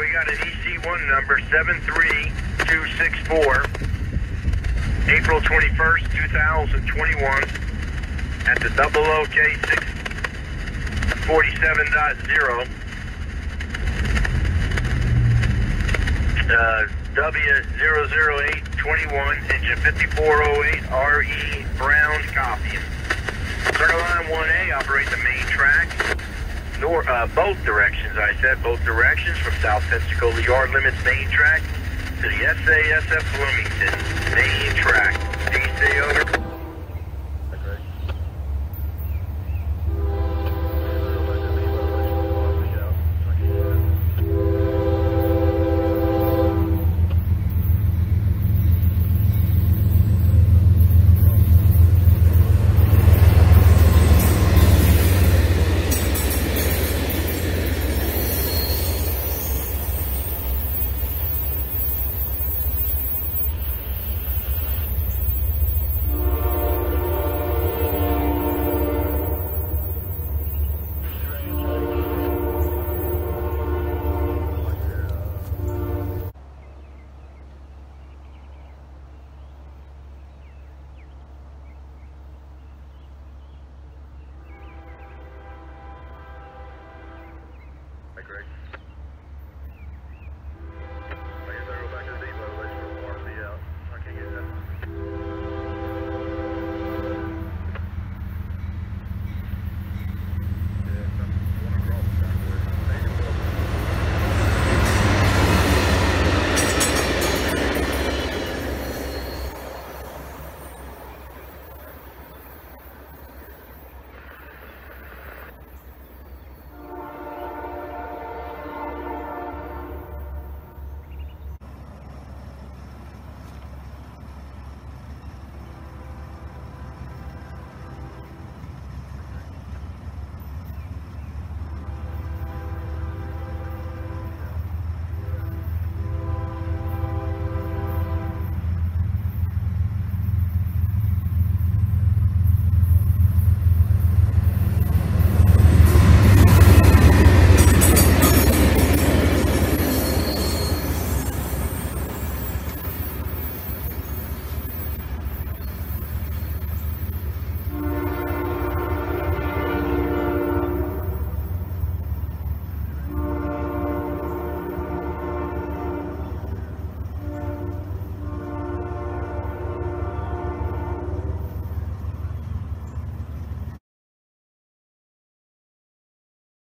we got an EC1 number 73264, April 21st, 2021, at the W-008-21. W-008-21, engine 5408 RE Brown copy. Circle line 1A, operate the main track. Both directions, I said, both directions from South Pensacola Yard Limits main track to the SASF Bloomington main track. Peace, stay over.